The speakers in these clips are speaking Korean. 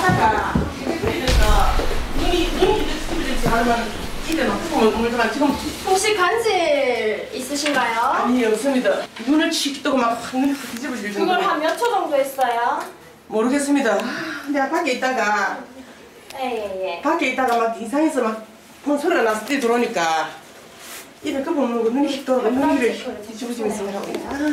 하다가 눈이 찌릿찌릿 하면 입에 막 콧구멍 물더만 지금 혹시 간질 있으신가요? 아니 없습니다. 눈을 칙 뜨고 막 눈이 확 뒤집어질 정도. 그걸 한 몇 초 정도 했어요? 모르겠습니다. 내가 밖에 있다가 예예예. 밖에 있다가 막 이상해서 막 소리가 나서 뛰어 들어오니까 입에 끄고 물고 눈이 휙 돌아가 눈이 뒤집어지면서 하고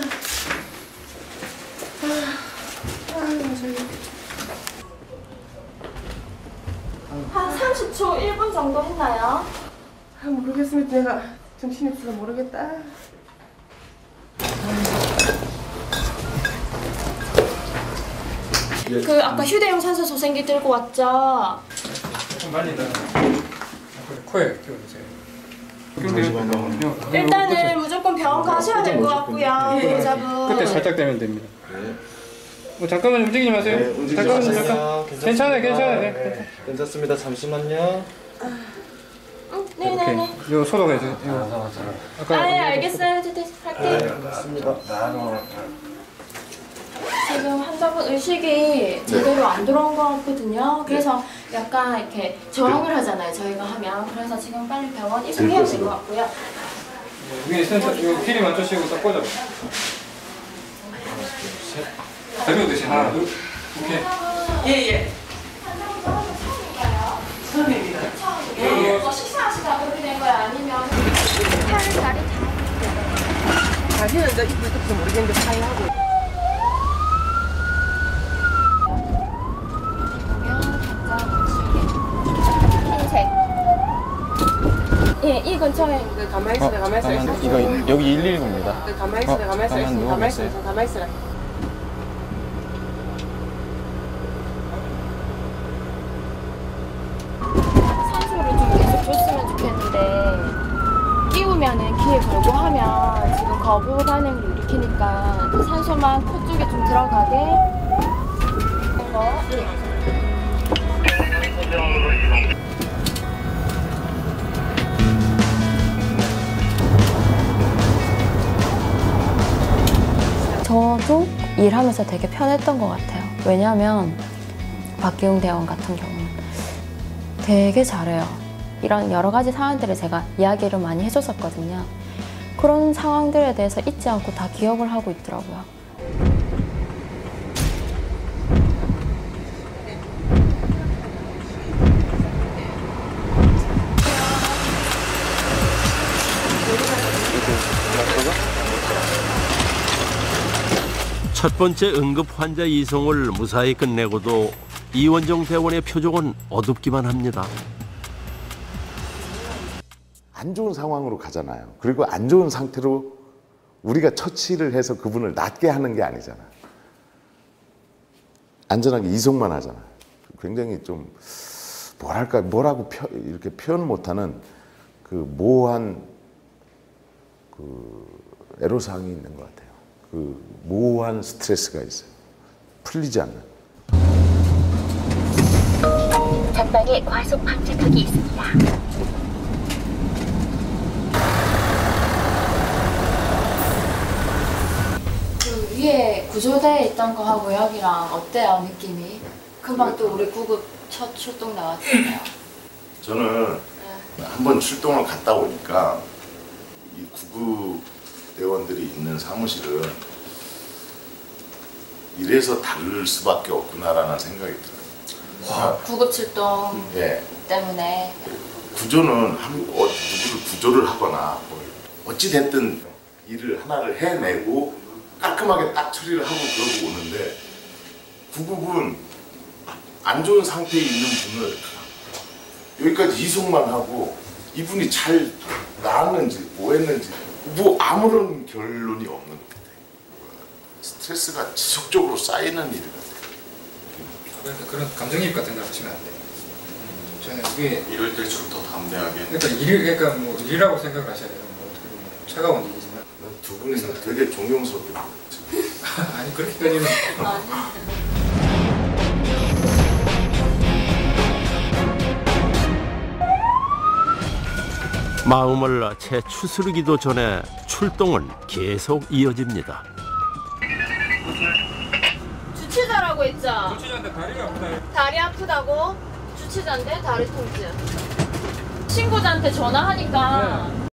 한 30초, 1분 정도 했나요? 모르겠습니다. 내가 정신이 없어서 모르겠다. 그 아까 휴대용 산소 소생기 들고 왔죠? 좀 많이 더 코에 끼워주세요. 일단은 무조건 병원 가셔야 될 것 같고요, 보호자분. 그때 살짝 되면 됩니다. 뭐 잠깐만 움직이지 마세요. 네, 움직이지 잠깐만 마세요. 잠깐. 괜찮아요, 괜찮아요. 네, 네. 괜찮습니다. 잠시만요. 네네네. 오케이. 이거 소독해주세요. 이거. 아까 네, 알겠어요. 할게요. 네, 맞습니다. 지금 환자분 의식이 제대로 안 들어온 것 같거든요. 그래서 약간 이렇게 저항을 하잖아요, 저희가 하면. 그래서 지금 빨리 병원 이송해야 될 것 같고요. 위에 센터 이거 길이 맞추시고 딱 꽂아. 가벼운 대신 하나, 둘. 오케이. 예예. 처음입니다. 뭐 식사하시다 그렇게 된 거야? 아니면 팔, 다리 다? 다시는 이제 입을 뜯지 모르겠는데 사이하고. 흰색. 예, 이 근처에. 가만히 있으래, 가만히 있으래. 이거 여기 119입니다. 가만히 있으래, 가만히 있으래. 가만히 있으래, 가만히 있으래. 산소를 좀 계속 줬으면 좋겠는데 끼우면은 귀에 걸고 하면 지금 거부 반응을 일으키니까 그 산소만 코 쪽에 좀 들어가게 하는 거. 저도 일하면서 되게 편했던 것 같아요. 왜냐하면 박기웅 대원 같은 경우는 되게 잘해요. 이런 여러 가지 상황들을 제가 이야기를 많이 해줬었거든요. 그런 상황들에 대해서 잊지 않고 다 기억을 하고 있더라고요. 첫 번째 응급 환자 이송을 무사히 끝내고도 이원정 대원의 표정은 어둡기만 합니다. 안 좋은 상황으로 가잖아요. 그리고 안 좋은 상태로 우리가 처치를 해서 그분을 낫게 하는 게 아니잖아. 안전하게 이송만 하잖아. 굉장히 좀 뭐랄까 뭐라고 이렇게 표현 못하는 그 모호한 그 애로사항이 있는 것 같아요. 그 모호한 스트레스가 있어요. 풀리지 않는. 전방에 과속 방지턱이 있습니다. 그 위에 구조대에 있던 거하고 여기랑 어때요, 느낌이? 금방 또 우리 구급 첫 출동 나왔잖아요. 저는 한번 출동을 갔다 오니까 이 구급 대원들이 있는 사무실은 이래서 다를 수밖에 없구나라는 생각이 들어요. 구급 출동 예. 때문에. 구조는 누구를 구조를 하거나 어찌 됐든 일을 하나를 해내고 깔끔하게 딱 처리를 하고 그러고 오는데 구급은 안 좋은 상태에 있는 분을 여기까지 이송만 하고 이분이 잘 나았는지 뭐 했는지 뭐 아무런 결론이 없는 것 같아요. 스트레스가 지속적으로 쌓이는 일 같아요. 그러니까 그런 감정이입 같은 거 하시면 안 돼요. 저는 이게 이럴 때일수록 더 담대하게. 그러니까 뭐 일이라고 생각하셔야 돼요. 뭐 어떻게 보면 차가운 일이지만. 두 분이서 되게 존경스럽게 아니 그렇게까지는. 마음을 채 추스르기도 전에 출동은 계속 이어집니다. 주치자라고 했죠? 주치자한테 다리가 아프다. 다리 아프다고? 주치자인데 다리 통증. 친구들한테 전화하니까